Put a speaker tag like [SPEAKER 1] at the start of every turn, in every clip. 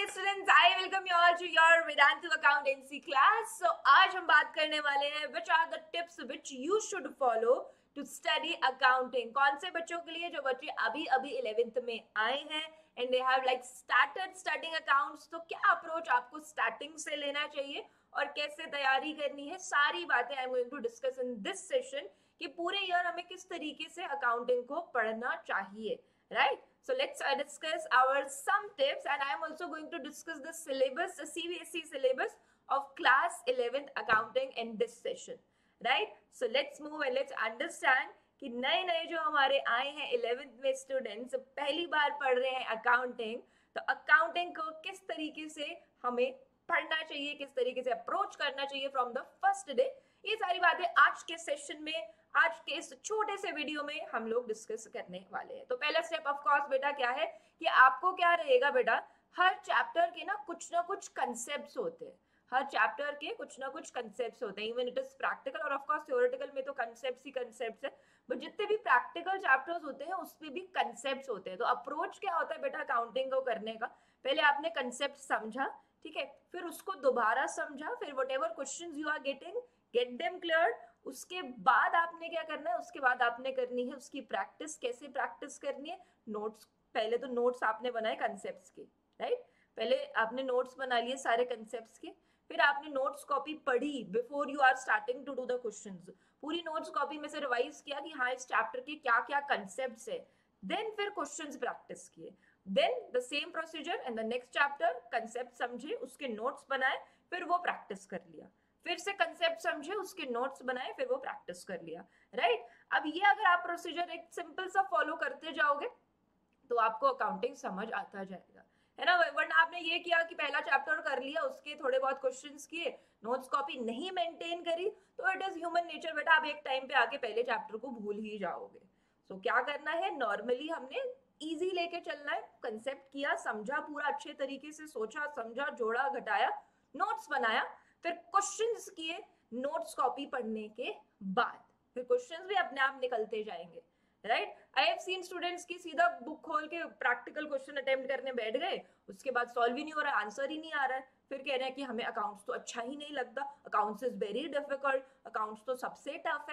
[SPEAKER 1] students, I welcome you all to your Vedantu accountancy class. So आज हम बात करने वाले हैं which are the tips which you should follow to study accounting. कौन से बच्चों के लिए जो बच्चे अभी 11th में आए हैं and they have like started studying accounts, तो क्या अप्रोच आपको स्टार्टिंग से लेना चाहिए और कैसे तैयारी करनी है, सारी बातें I am going to discuss in this session कि पूरे ईयर हमें किस तरीके से अकाउंटिंग को पढ़ना चाहिए, right? So let's discuss our some tips, and I am also going to discuss the syllabus, the CBSE syllabus of class 11th accounting in this session, right? So let's move and let's understand कि नए नए जो हमारे आए हैं 11th में students पहली बार पढ़ रहे हैं अकाउंटिंग, तो अकाउंटिंग को किस तरीके से हमें पढ़ना चाहिए, किस तरीके से अप्रोच करना चाहिए फ्रॉम द फर्स्ट डे, ये सारी बातें आज के सेशन में, आज के इस छोटे से वीडियो में हम लोग डिस्कस करने वाले हैं। तो पहला स्टेप ऑफ कोर्स बेटा क्या है कि आपको क्या रहेगा बेटा, हर चैप्टर के ना कुछ कंसेप्ट्स होते हैं, हर चैप्टर के कुछ ना कुछ कंसेप्ट्स होते हैं, इवन इट इज प्रैक्टिकल और ऑफ कोर्स थ्योरेटिकल में तो कंसेप्ट्स ही कंसेप्ट्स है, बट जितने भी प्रैक्टिकल चैप्टर्स होते हैं उसमें भी कंसेप्ट्स होते हैं। तो अप्रोच क्या होता है बेटा अकाउंटिंग को करने का, पहले आपने कंसेप्ट समझा, ठीक है, फिर उसको दोबारा समझा, फिर whatever questions you are getting get them clear, उसके बाद आपने क्या करना है, उसके बाद आपने करनी है उसकी प्रैक्टिस। कैसे प्रैक्टिस करनी है, नोट्स, पहले तो नोट्स आपने बनाए कंसेप्ट्स के, राइट, पहले आपने नोट्स बना लिए सारे कंसेप्ट्स के, फिर आपने नोट्स कॉपी पढ़ी before you are starting to do the questions, पूरी नोट्स कॉपी में से रिवाइज किया कि हाँ इस चैप्टर के क्या क्या कंसेप्ट्स है, देन फिर क्वेश्चंस प्रैक्टिस किए, then the same procedure and the next chapter, concept समझे, उसके नोट्स बनाए, फिर वो प्रैक्टिस कर लिया, फिर से कंसेप्ट समझे, उसके नोट्स बनाए, फिर वो प्रैक्टिस कर लिया, राइट। अब ये अगर आप प्रोसीजर एक सिंपल सा फॉलो करते जाओगे तो आपको अकाउंटिंग समझ आता जाएगा, है ना। वरना आपने ये किया कि पहला चैप्टर कर लिया, उसके थोड़े बहुत क्वेश्चंस किए, नोट्स कॉपी नहीं मेंटेन करी, तो इट इज ह्यूमन नेचर बेटा, आप एक टाइम पे आके पहले चैप्टर को भूल ही जाओगे। सो क्या करना है, नॉर्मली हमने इजी लेके चलना है, कंसेप्ट किया, समझा, पूरा अच्छे तरीके से सोचा, समझा, जोड़ा, घटाया, नोट्स बनाया, फिर क्वेश्चंस किए नोट्स कॉपी पढ़ने के बाद, फिर क्वेश्चंस भी अपने आप निकलते जाएंगे, right. I have seen students की सीधा बुक खोल के प्रैक्टिकल क्वेश्चन अटेम्प्ट करने बैठ गए, उसके बाद सॉल्व ही नहीं हो रहा, आंसर ही नहीं आ रहा है, फिर कह रहे हैं कि हमें अकाउंट्स तो अच्छा ही नहीं लगता, accounts is very difficult, accounts तो सबसे टफ है।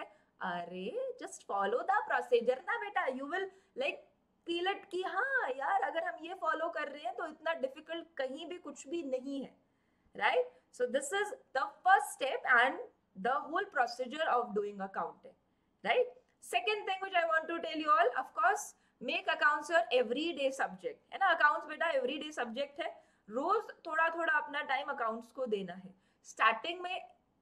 [SPEAKER 1] अरे जस्ट फॉलो द प्रोसीजर ना बेटा, you will like feel it कि हाँ यार अगर हम ये फॉलो कर रहे हैं तो इतना डिफिकल्ट कहीं भी कुछ भी नहीं है, right? So this is the first step and the whole procedure of doing accounting, right? Second thing which I want to tell you all, of course, make accounts your everyday subject, है ना। accounts बेटा everyday subject है, रोज थोड़ा थोड़ा अपना time accounts को देना है। स्टार्टिंग में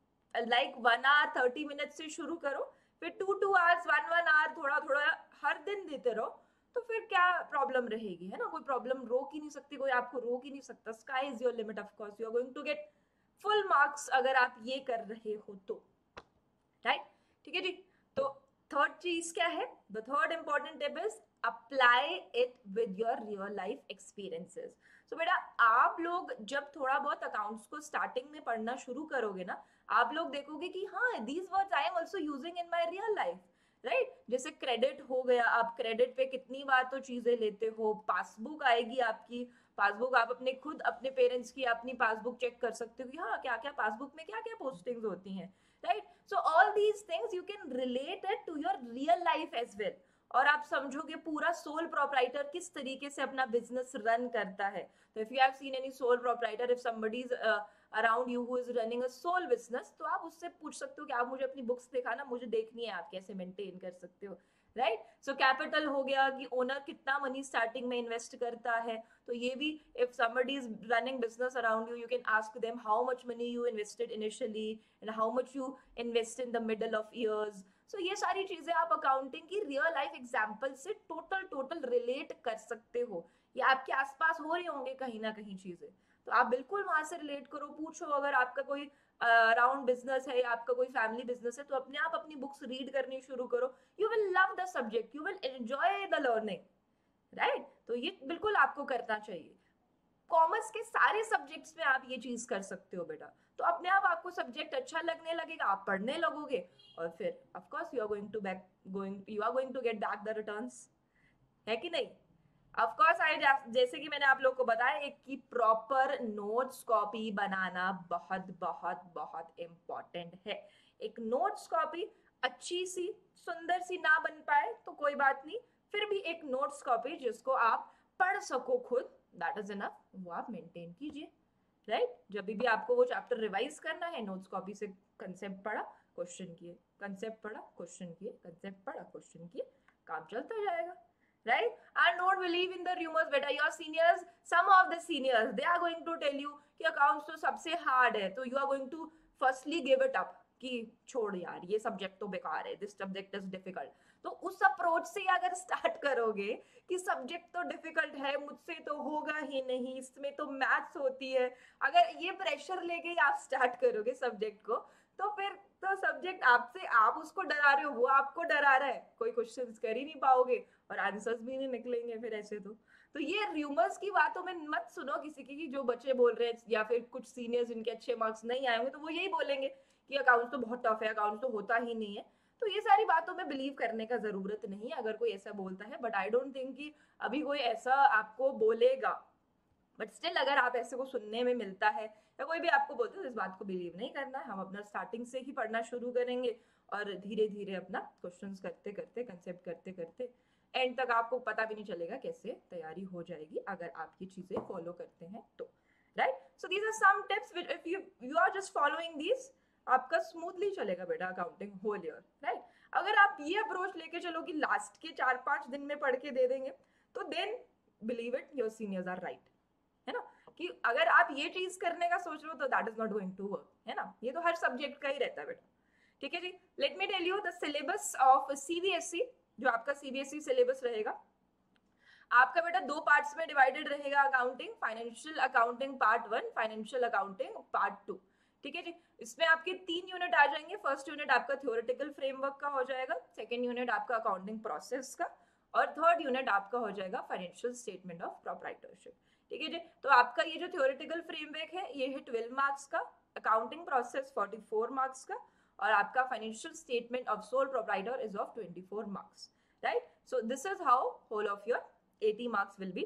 [SPEAKER 1] like 1 hour 30 minutes से शुरू करो, फिर 2 hours 1 hour थोड़ा थोड़ा हर दिन देते रहो, तो फिर क्या प्रॉब्लम रहेगी, है ना। कोई प्रॉब्लम रोक ही नहीं सकती, कोई आपको रोक ही नहीं सकता, sky is your limit, of course you are going to get full marks अगर आप ये कर रहे हो तो, राइट, ठीक है जी। तो थर्ड चीज क्या है, the third important tip is apply it with your real life experiences. So बेटा आप लोग जब थोड़ा बहुत अकाउंट्स को स्टार्टिंग में पढ़ना शुरू करोगे ना, आप लोग देखोगे कि हाँ these words I am also using in my real life, right. जैसे क्रेडिट हो गया, आप क्रेडिट पे कितनी बार तो चीजें लेते हो, पासबुक आएगी आपकी, पासबुक आप अपने खुद अपने पेरेंट्स की अपनी पासबुक चेक कर सकते हो कि हाँ क्या क्या पासबुक में क्या क्या पोस्टिंग्स होती हैं, right. So all these things you can relate it to your real life as well, और आप समझोगे पूरा सोल प्रोप्राइटर किस तरीके से अपना बिजनेस रन करता है। तो if you have seen any sole proprietor, if somebody is around you who is running a sole business, तो आप उससे पूछ सकते हो कि आप मुझे अपनी बुक्स दिखाना, मुझे देखनी है आप कैसे मेंटेन कर सकते हो, राइट। सो कैपिटल हो गया कि ओनर कितना मनी स्टार्टिंग में इन्वेस्ट करता है, तो ये भी if somebody is running business around you, you can ask them how much money you invested initially and how much you invest in the middle of years. So ये सारी चीजें आप अकाउंटिंग की रियल लाइफ एग्जाम्पल से total relate कर सकते हो, ये आपके आसपास हो रही होंगे कहीं ना कहीं चीजें, तो आप बिल्कुल वहां से रिलेट करो, पूछो। अगर आपका कोई अराउंड बिजनेस है या आपका कोई फैमिली बिजनेस है, तो अपने आप अपनी बुक्स रीड करनी शुरू करो, you will love the subject, you will enjoy the learning, right. तो ये बिल्कुल आपको करना चाहिए। कॉमर्स के सारे सब्जेक्ट्स में आप ये चीज कर सकते हो बेटा, तो अपने आप आपको सब्जेक्ट अच्छा लगने लगेगा, आप पढ़ने लगोगे, और फिर of course you are going to get back the returns, है कि नहीं। ऑफ कोर्स आई, जैसे कि मैंने आप लोग को बताया एक कि प्रॉपर नोट्स कॉपी बनाना बहुत बहुत बहुत इम्पोर्टेंट है। एक नोट्स कॉपी अच्छी सी सुंदर सी ना बन पाए तो कोई बात नहीं, फिर भी एक नोट्स कॉपी जिसको आप पढ़ सको खुद, दैट इज इनफ, वो आप मेंटेन कीजिए। राइट, जब भी आपको वो चैप्टर रिवाइज करना है, नोट्स कॉपी से कंसेप्ट पढ़ा, क्वेश्चन किए, कंसेप्ट पढ़ा, क्वेश्चन किए, कंसेप्ट पढ़ा, क्वेश्चन किए, काम चलता जाएगा। Right, and don't believe in the rumors beta, your seniors, some of the seniors they are going to tell you कि accounts तो सबसे hard है, तो you are going to firstly give it up कि छोड़ यार ये सब्जेक्ट तो बेकार है, दिस सब्जेक्ट इज डिफिकल्ट। तो उस अप्रोच से अगर स्टार्ट करोगे कि सब्जेक्ट तो डिफिकल्ट है, मुझसे तो होगा ही नहीं, इसमें तो मैथ्स होती है, अगर ये प्रेशर लेके आप स्टार्ट करोगे सब्जेक्ट को, तो फिर तो सब्जेक्ट आपसे, आप उसको डरा रहे हो, वो आपको डरा रहा है, कोई क्वेश्चंस कर ही नहीं पाओगे और आंसर्स भी नहीं निकलेंगे फिर ऐसे तो ये रूमर्स की बातों में मत सुनो किसी की, जो बच्चे बोल रहे हैं या फिर कुछ सीनियर्स जिनके अच्छे मार्क्स नहीं आए होंगे तो वो यही बोलेंगे कि अकाउंट्स तो बहुत टफ है, अकाउंट्स तो होता ही नहीं है। तो ये सारी बातों में बिलीव करने का जरूरत नहीं है अगर कोई ऐसा बोलता है, बट आई डोंट थिंक कि अभी कोई ऐसा आपको बोलेगा। बट स्टिल अगर आप ऐसे को सुनने में मिलता है या कोई भी आपको बोलते है, इस बात को बिलीव नहीं करना है। हम अपना स्टार्टिंग से ही पढ़ना शुरू करेंगे और धीरे धीरे अपना क्वेश्चंस करते करते, कंसेप्ट करते करते एंड तक आपको पता भी नहीं चलेगा कैसे तैयारी हो जाएगी अगर आप ये चीजें फॉलो करते हैं तो। Right, so these are some tips which if you are just following these, आपका स्मूथली चलेगा बेटा अकाउंटिंग होल ईयर। राइट, अगर आप ये अप्रोच लेके चलो कि लास्ट के 4-5 दिन में पढ़ के दे देंगे, तो then believe it, your seniors are right, है ना। कि अगर आप ये चीज करने का सोच रहे हो तो that is not going to work, है ना। ये तो हर सब्जेक्ट का ही रहता है बेटा। ठीक है जी, let me tell you the syllabus of CBSE. जो आपका सीबीएसई सिलेबस रहेगा, आपका बेटा 2 पार्ट्स में डिवाइडेड रहेगा accounting, financial accounting part 1, financial accounting part 2। ठीक है जी, इसमें आपके 3 यूनिट आ जाएंगे। फर्स्ट यूनिट आपका थ्योरेटिकल फ्रेमवर्क का हो जाएगा, सेकेंड यूनिट आपका अकाउंटिंग प्रोसेस का, और थर्ड यूनिट आपका हो जाएगा फाइनेंशियल स्टेटमेंट ऑफ प्रोप्राइटरशिप। ठीक है जी, तो आपका ये जो थ्योरेटिकल फ्रेमवर्क है ये है 12 मार्क्स का, अकाउंटिंग प्रोसेस 44 मार्क्स का, और आपका financial statement of sole proprietor is of 24 marks. Right, so this is how whole of your 80 marks will be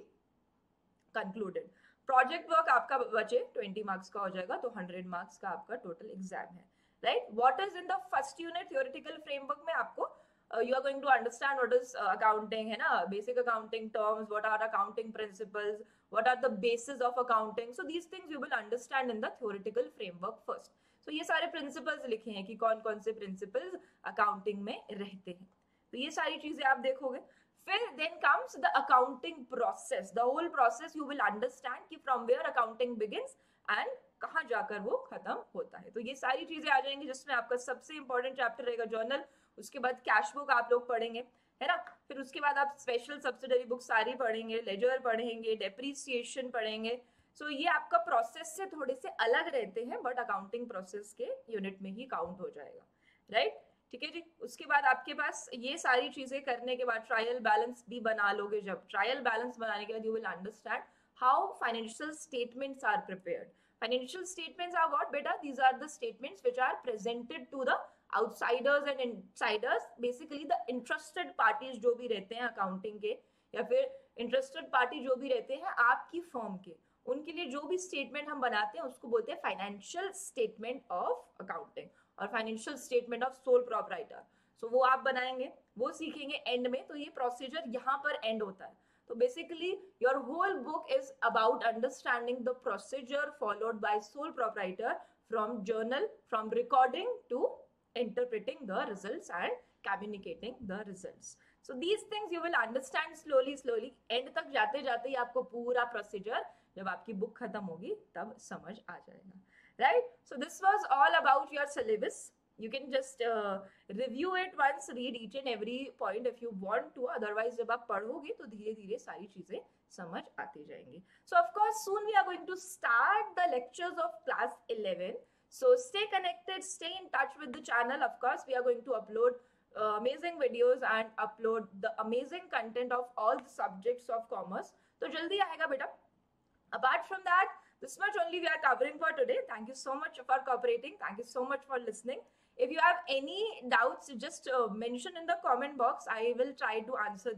[SPEAKER 1] concluded. Project work आपका बचे 20 मार्क्स का हो जाएगा, तो 100 मार्क्स का आपका टोटल एग्जाम है। Right, what is in the first unit theoretical framework में आपको you are going to understand what is accounting, है ना, basic accounting terms, what are accounting principles, what are the basis of accounting, so these things you will understand in the theoretical framework first। so ये सारे principles लिखे हैं कि कौन कौन से principles accounting में रहते हैं, तो ये सारी चीजें आप देखोगे। फिर then comes the accounting process, the whole process you will understand कि from where accounting begins and कहाँ जाकर वो खत्म होता है। तो ये सारी चीजें आ जाएंगी, जिसमें आपका सबसे इंपॉर्टेंट चैप्टर रहेगा जर्नल, उसके बाद कैश बुक आप लोग पढ़ेंगे, है ना। फिर उसके बाद आप स्पेशल सब्सिडरी बुक सारी पढ़ेंगे, लेजर पढ़ेंगे, डेप्रीसिएशन पढ़ेंगे। सो ये आपका प्रोसेस से थोड़े से अलग रहते हैं, बट अकाउंटिंग प्रोसेस के यूनिट में ही काउंट हो जाएगा। राइट, ठीक है जी। उसके बाद आपके पास ये सारी चीजें करने के बाद ट्रायल बैलेंस भी बना लोगे। जब ट्रायल बैलेंस बनाने के बाद you will understand how financial statements are prepared. Financial statements are what beta? These are the statements which are presented to the outsiders and insiders, basically the interested parties जो भी रहते हैं accounting के, या फिर इंटरेस्टेड पार्टी जो भी रहते हैं आपकी फर्म के, उनके लिए जो भी स्टेटमेंट हम बनाते हैं उसको बोलते हैं फाइनेंशियल स्टेटमेंट ऑफ अकाउंटिंग और financial statement of sole proprietor. So वो आप बनाएंगे, वो सीखेंगे एंड में। तो ये प्रोसीजर यहाँ पर एंड होता है। So basically your whole book is about understanding the procedure followed by sole proprietor from journal, from recording to interpreting the results and communicating the results. So these things you will understand slowly slowly, end तक जाते जाते ही आपको पूरा procedure जब आपकी book खत्म होगी तब समझ आ जाएगा। Right? So this was all about your syllabus. You can just review it once, read each and every point if you want to, otherwise जब आप पढ़ोगे तो धीरे धीरे सारी चीजें समझ आती जाएंगी। So of course soon we are going to start the lectures of class 11, so stay connected, stay in touch with the channel। of course we are going to upload amazing videos and upload the amazing content of all the subjects of commerce, तो जल्दी आएगा बेटा। Apart from that, this much only we are covering for today। thank you so much for cooperating, thank you so much for listening। If you have any doubts, just mention in the comment box, I will try to answer them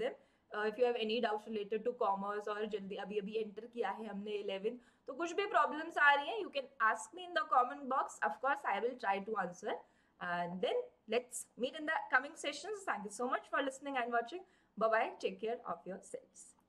[SPEAKER 1] if you have any doubts related to commerce, और जल्दी अभी अभी enter किया है हमने 11, तो कुछ भी प्रॉब्लम्स आ रही हैं, you can ask me in the comment box. Of course I will try to answer. And then let's meet in the coming sessions. Thank you so much for listening and watching. Bye bye. Take care of yourselves.